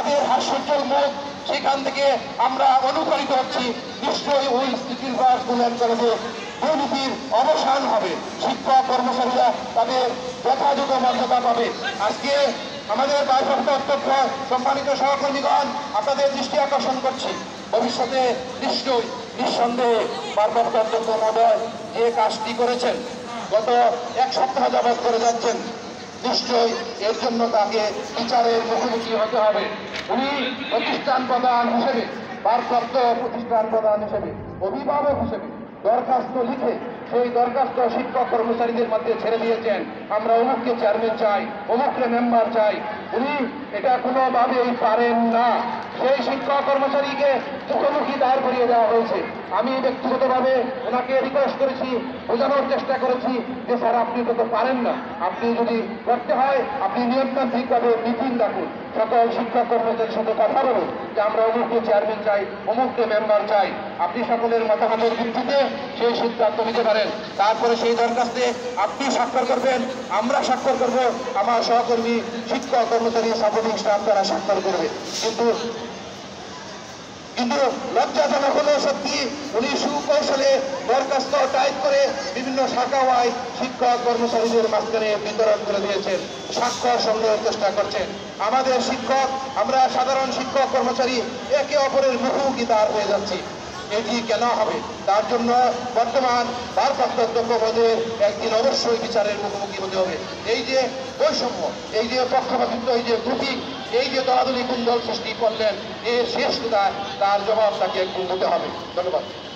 তাদের হাস্যোজ্জ্বল মুখ, সেখান থেকে আমরা অনুপ্রাণিত হচ্ছি। নিশ্চয়ই ওই স্পিকিং স্কুল কলেজে দুর্নীতির অবসান হবে, শিক্ষক কর্মচারীরা তাদের যথাযথ মর্যাদা পাবে। আজকে আমাদের ভারপ্রাপ্ত অধ্যক্ষ, সম্মানিত সহকর্মীগণ, আপনাদের দৃষ্টি আকর্ষণ করছি, ভবিষ্যতে নিশ্চয়ই নিঃসন্দেহে ভারপ্রাপ্ত অধ্যক্ষ মহোদয় যে কাজটি করেছেন, গত এক সপ্তাহ যাবৎ করে যাচ্ছেন, নিশ্চয়ই এর জন্য তাকে বিচারের মুখোমুখি হতে হবে। উনি প্রতিষ্ঠান প্রধান হিসেবে, ভারপ্রাপ্ত প্রতিষ্ঠান প্রধান হিসেবে, অভিভাবক হিসেবে দরখাস্ত লিখে সেই দরখাস্ত শিক্ষক কর্মচারীদের মধ্যে ছেড়ে দিয়েছেন, আমরা অমুককে চেয়ারম্যান চাই, অমুককে মেম্বার চাই। উনি এটা কোনোভাবেই পারেন না। সেই শিক্ষক কর্মচারীকে মুখোমুখি দাঁড় করিয়ে দেওয়া হয়েছে। আমি ব্যক্তিগতভাবে ওনাকে রিকোয়েস্ট করেছি, বোঝানোর চেষ্টা করেছি যে স্যার আপনি তো পারেন না, আপনি যদি করতে হয় আপনি নিয়মতান্ত্রিকভাবে মিটিং ডাকুন, সকল শিক্ষক কর্মচারীর সাথে কথা বলুন যে আমরা অমুককে চেয়ারম্যান চাই, অমুককে মেম্বার চাই। আপনি সকলের মতামতের ভিত্তিতে সেই সিদ্ধান্ত নিতে পারেন। তারপরে সেই দরখাস্তে আপনি স্বাক্ষর করবেন, আমরা স্বাক্ষর করব, আমার সহকর্মী শিক্ষক কর্মচারী সাপোর্টিং স্টাফ তারা স্বাক্ষর করবে। কিন্তু লজ্জাজনক হলো সত্যি, উনি সুকৌশলে দরখাস্ত টাইপ করে বিভিন্ন শাখাওয়ায় শিক্ষক কর্মচারীদের মাঝখানে বিতরণ করে দিয়েছেন, স্বাক্ষর সংগ্রহের চেষ্টা করছেন। আমাদের শিক্ষক, আমরা সাধারণ শিক্ষক কর্মচারী একে অপরের মুখোমুখি দাঁড় হয়ে যাচ্ছি। এটি কেন হবে? তার জন্য বর্তমান ভারপ্রাপ্ত অধ্যক্ষ মহোদয়ের একদিন অবশ্যই বিচারের মুখোমুখি হতে হবে। এই যে বৈষম্য, এই যে পক্ষপাতিত্ব, এই যে গ্রুপিং, এই যে দলাদলি কুন্দল সৃষ্টি করলেন, এর শেষ কোথায়, তার জবাব তাকে একদিন দিতে হবে। ধন্যবাদ।